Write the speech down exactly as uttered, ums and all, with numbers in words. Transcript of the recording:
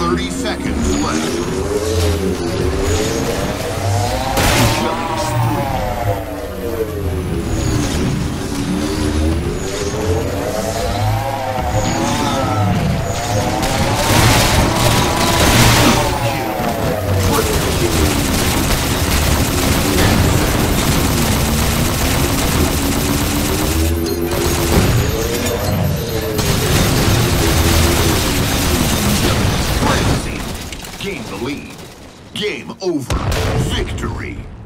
thirty seconds left. Killing spree. Gain the lead. Game over. Victory.